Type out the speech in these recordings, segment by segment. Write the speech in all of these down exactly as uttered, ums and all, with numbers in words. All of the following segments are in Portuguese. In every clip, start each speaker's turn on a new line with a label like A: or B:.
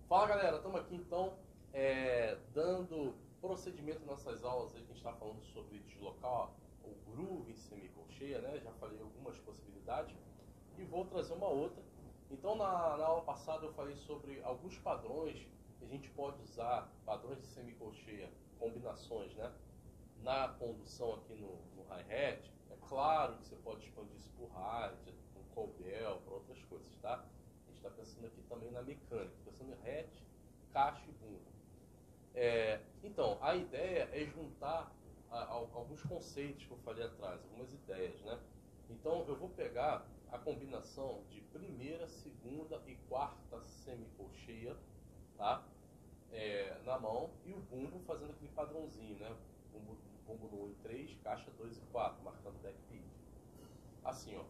A: Fala galera, estamos aqui então é, dando procedimento nessas aulas aí que a gente está falando sobre deslocar o groove em semicolcheia, né? Já falei algumas possibilidades e vou trazer uma outra. Então na, na aula passada eu falei sobre alguns padrões que a gente pode usar, padrões de semicolcheia, combinações, né? Na condução aqui no, no hi-hat. É claro que você pode expandir isso por hi-hat, com cowbell, para outras coisas, tá? A gente está pensando aqui também na mecânica, pensando em hat, caixa e bumbo. É, então, a ideia é juntar a, a, alguns conceitos que eu falei atrás, algumas ideias, né? Então, eu vou pegar a combinação de primeira, segunda e quarta semicolcheia, tá? É, na mão, e o bumbo fazendo aquele padrãozinho, né? Bumbo, bumbo no um e três, caixa dois e quatro, marcando deck pid. Assim, ó.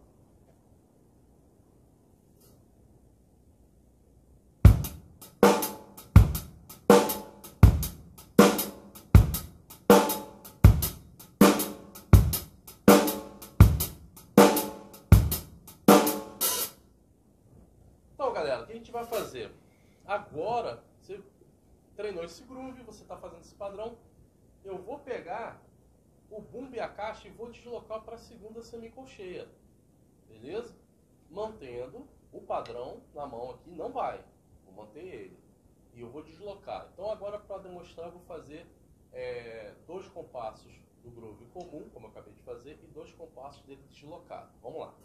A: Então, galera, o que a gente vai fazer? Agora, você treinou esse groove, você está fazendo esse padrão. Eu vou pegar o bumbo e a caixa e vou deslocar para a segunda semicolcheia. Beleza? Mantendo o padrão na mão aqui, não vai. Vou manter ele. E eu vou deslocar. Então, agora, para demonstrar, eu vou fazer é, dois compassos do groove comum, como eu acabei de fazer, e dois compassos dele deslocado. Vamos lá.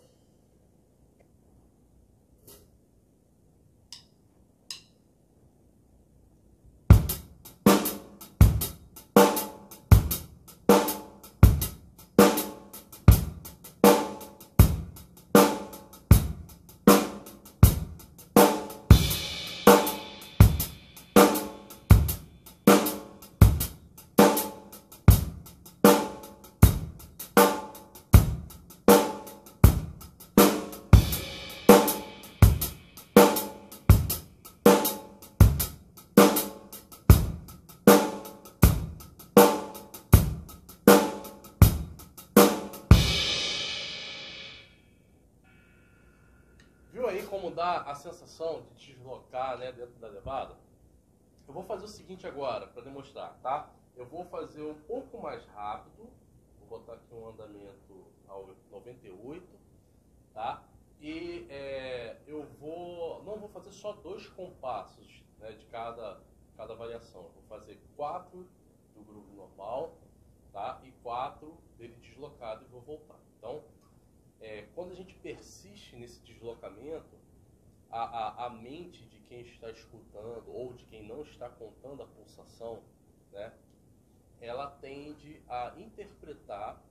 A: Viu aí como dá a sensação de deslocar, né, dentro da levada? Eu vou fazer o seguinte agora, para demonstrar, tá? Eu vou fazer um pouco mais rápido. Vou botar aqui um andamento ao noventa e oito, tá? E é, eu vou, não vou fazer só dois compassos, né, de cada, cada variação. Eu vou fazer quatro do groove normal, tá? E quatro dele deslocado e vou voltar. Então, É, quando a gente persiste nesse deslocamento, a, a, a mente de quem está escutando ou de quem não está contando a pulsação, né, ela tende a interpretar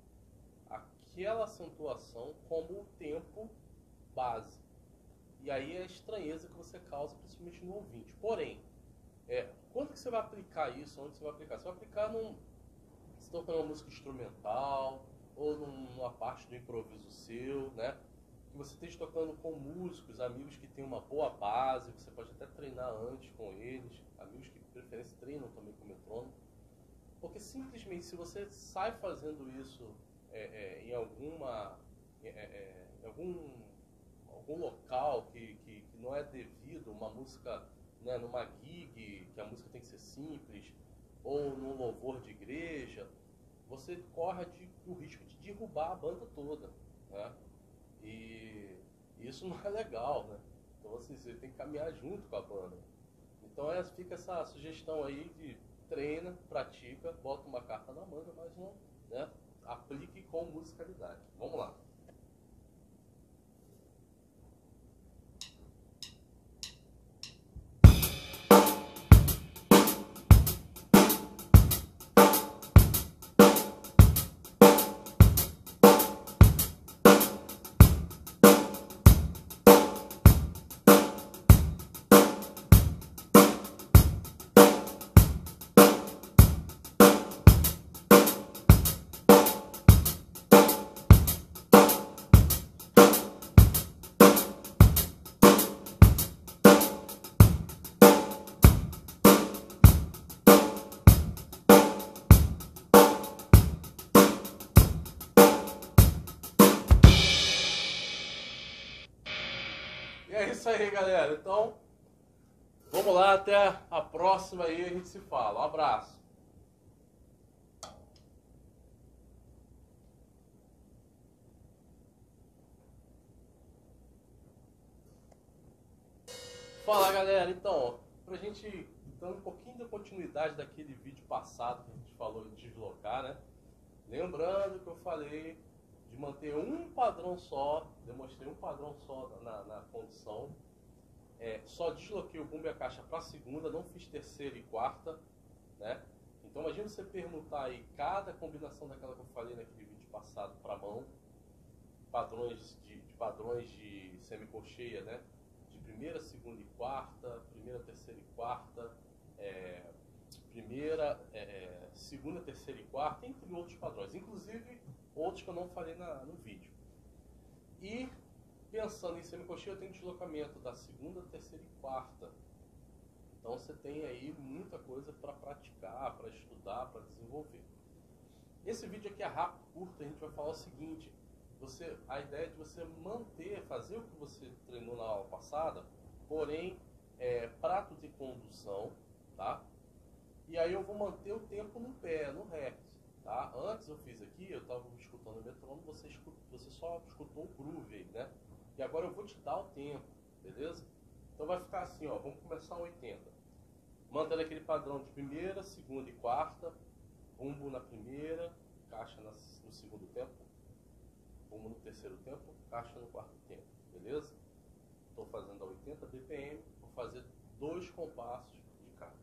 A: aquela acentuação como o tempo base. E aí é a estranheza que você causa, principalmente no ouvinte. Porém, é, quando que você vai aplicar isso? Onde você vai aplicar? Você vai aplicar num... Você está tocando uma música instrumental, ou numa parte do improviso seu, né? Que você esteja tocando com músicos, amigos que têm uma boa base, você pode até treinar antes com eles, amigos que de preferência treinam também com metrônomo. Porque simplesmente se você sai fazendo isso é, é, em alguma é, é, em algum, algum local que, que, que não é devido, uma música, né, numa gig, que a música tem que ser simples, ou num louvor de igreja, você corre de, o risco de derrubar a banda toda, né? E isso não é legal, né? Então assim, você tem que caminhar junto com a banda. Então é, fica essa sugestão aí de treina, pratica, bota uma carta na manga, mas não, né, aplique com musicalidade. Vamos lá. E é isso aí, galera. Então, Vamos lá, até a próxima aí, a gente se fala. Um abraço. Fala galera, então, pra gente dando um pouquinho de continuidade daquele vídeo passado que a gente falou de deslocar, né? Lembrando que eu falei de manter um padrão só, demonstrei um padrão só na, na condição. É, só desloquei o bumbo e a caixa para a segunda, não fiz terceira e quarta, né? Então imagina você permutar aí cada combinação daquela que eu falei naquele vídeo passado para mão, padrões de, de padrões de semicolcheia, né? De primeira, segunda e quarta, primeira, terceira e quarta, é, primeira, é, segunda, terceira e quarta, entre outros padrões, inclusive outros que eu não falei na, no vídeo. E pensando em semicolcheia, eu tenho deslocamento da segunda, terceira e quarta. Então você tem aí muita coisa para praticar, para estudar, para desenvolver. Esse vídeo aqui é rápido, curto, a gente vai falar o seguinte: você, a ideia é de você manter, fazer o que você treinou na aula passada, porém, é, prato de condução, tá? E aí eu vou manter o tempo no pé, no rect, tá? Antes eu fiz aqui, eu estava escutando o metrônomo, você, escutou, você só escutou o groove aí, né? E agora eu vou te dar o tempo, beleza? Então vai ficar assim, ó, vamos começar a oitenta. Mantendo aquele padrão de primeira, segunda e quarta, bumbo na primeira, caixa na, no segundo tempo, bumbo no terceiro tempo, caixa no quarto tempo, beleza? Estou fazendo a oitenta B P M, vou fazer dois compassos de cada.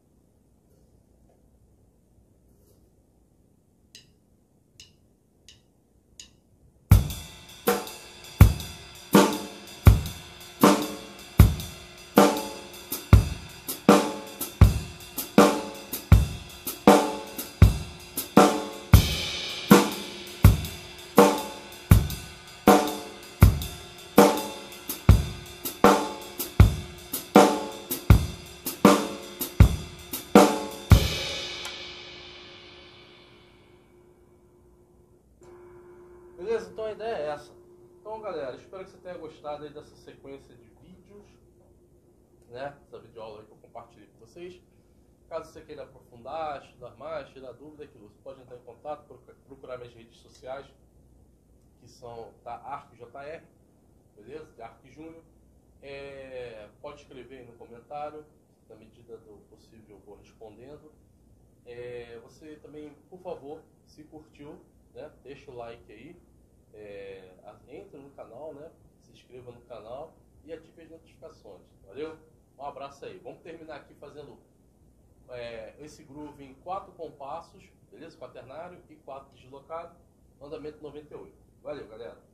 A: Beleza? Então a ideia é essa. Então galera, espero que você tenha gostado aí dessa sequência de vídeos, né? Essa videoaula aí que eu compartilhei com vocês. Caso você queira aprofundar, estudar mais, tirar dúvida, aquilo, você pode entrar em contato, procurar minhas redes sociais, que são tá, ArcJR, beleza? De Arc Júnior. É, pode escrever aí no comentário, na medida do possível eu vou respondendo. É, você também, por favor, se curtiu, né? Deixa o like aí. É, entre no canal, né? Se inscreva no canal e ative as notificações. Valeu? Um abraço aí. Vamos terminar aqui fazendo é, esse groove em quatro compassos, beleza? Quaternário e quatro deslocado, andamento noventa e oito. Valeu, galera!